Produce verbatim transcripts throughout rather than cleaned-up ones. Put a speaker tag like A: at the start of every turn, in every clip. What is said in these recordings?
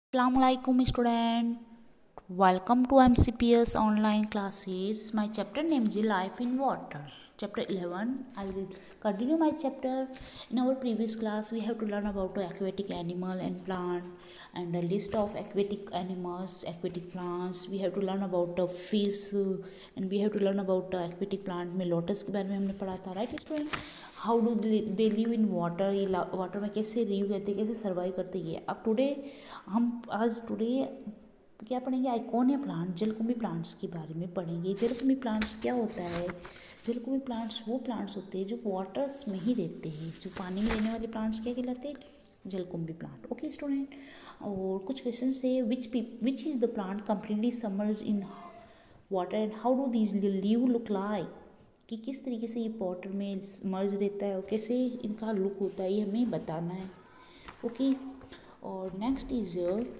A: Assalamualaikum student, welcome to M C P S online classes. My chapter name is Life in Water. Chapter eleven. I will continue my chapter. In our previous class we have to learn about the aquatic animal and plant and a list of aquatic animals, aquatic plants. We have to learn about the fish and we have to learn about the aquatic plant में lotus के बारे में हमने पढ़ा था, right student? How do they live in water, ये water में कैसे लिव करते, कैसे सर्वाइव करते ये। अब टुडे हम आज टुडे क्या पढ़ेंगे, आइकोनिया प्लांट, जलकुंभी प्लांट्स के बारे में पढ़ेंगे। जलकुंभी प्लांट्स क्या होता है? जलकुंभी प्लांट्स वो प्लांट्स होते हैं जो वाटर्स में ही रहते हैं। जो पानी में रहने वाले प्लांट्स क्या कहलाते हैं? जलकुंभी प्लांट। ओके स्टूडेंट, और कुछ क्वेश्चन से which which is the plant completely submerge in water and how do these live look like, कि किस तरीके से ये वाटर में मर्ज रहता है और कैसे इनका लुक होता है, ये हमें बताना है। ओके, और next is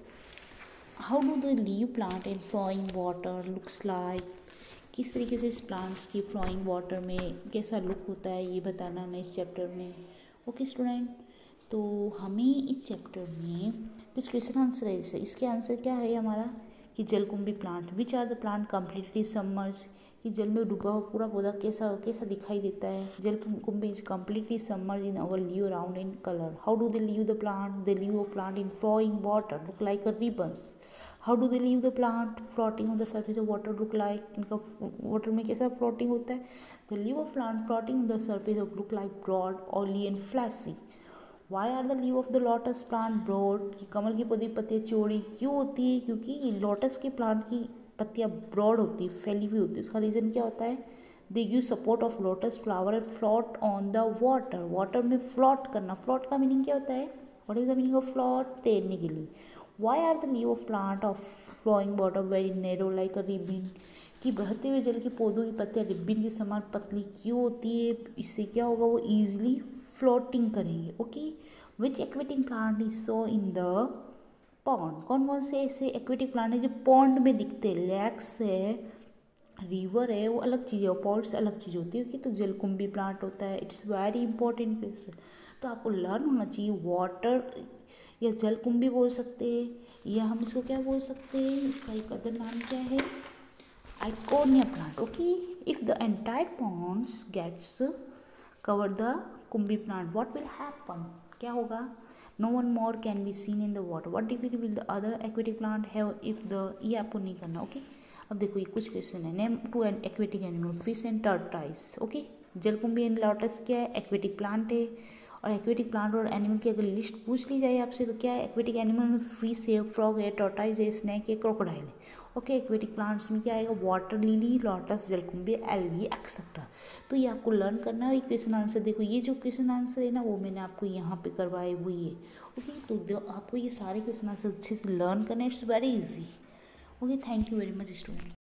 A: how do the live plant in flowing water looks like, किस तरीके से इस प्लांट्स की फ्लोइंग वाटर में कैसा लुक होता है, ये बताना हमें इस चैप्टर में। ओके स्टूडेंट, तो हमें इस चैप्टर में कुछ क्वेश्चन आंसर है। जैसे इसके आंसर क्या है हमारा, कि जलकुंभी plant, which are the plant completely submerge, कि जल में डूबा हुआ पूरा पौधा कैसा कैसा दिखाई देता है। Jalkumbhi is completely submerge in our leave around in colour. How do they leave the plant, they leave of plant in flowing water look like a ribbons. How do they leave the plant floating on the surface of water look like, इनका water में कैसा floating होता है। The leave of plant floating on the surface of look like broad oily and fleshy. Why are the leave of the lotus plant broad, कि कमल की पौधी पत्तियाँ चौड़ी क्यों होती है, क्योंकि लोटस के प्लांट की पत्तियाँ ब्रॉड होती है, फैली हुई होती है। इसका रीज़न क्या होता है? They give support of lotus flower and float on the water, water में फ्लोट करना। फ्लोट का मीनिंग क्या होता है? What is the meaning of float? तैरने के लिए। Why are the leave of plant of flowing water very narrow like a ribbon, कि बहते हुए जल के पौधों की पत्तियाँ रिबिन के समान पतली क्यों होती है? इससे क्या होगा, वो ईजिली फ्लोटिंग करेंगे। Okay, which aquatic plant is so in the pond, कौन कौन से ऐसे एक्वेटिक प्लांट है जो पॉन्ड में दिखते हैं। लैक्स है, रिवर है, वो अलग चीज़ है, पॉन्ड्स अलग चीज़ होती है। ओके, तो जलकुंभी प्लांट होता है। इट्स वेरी इंपॉर्टेंट क्वेश्चन, तो आपको लर्न होना चाहिए। वाटर या जलकुंभी बोल सकते हैं, या हम इसको क्या बोल सकते हैं, इसका एक अदर नाम क्या है? आइकोनिया plant. Okay, if the entire ponds gets cover the kumbhi plant what will happen, क्या होगा? No one more can be seen in the water. What difficulty will the other aquatic plant have if the, ये आपको नहीं करना। Okay, अब देखो ये कुछ क्वेश्चन है। Name to an aquatic animal, fish and tortoise. Okay, jalkumbhi and lotus क्या है? एक्वेटिक प्लांट है। और एक्वेटिक प्लांट और एनिमल की अगर लिस्ट पूछ ली जाए आपसे तो क्या है? एक्वेटिक एनिमल में फिश है, फ्रॉग है, टर्टाइस है, स्नैक है, क्रोकोडाइल है। ओके, एक्वेटिक प्लांट्स में क्या आएगा? Water lily, lotus, jalkumbhi, algae etcetera. तो ये आपको लर्न करना है। ये क्वेश्चन आंसर देखो, ये जो क्वेश्चन आंसर है ना वो मैंने आपको यहाँ पे करवाए हुई है। ओके, तो आपको ये सारे क्वेश्चन आंसर अच्छे से लर्न करना है। It's very easy. Okay, thank you very much student.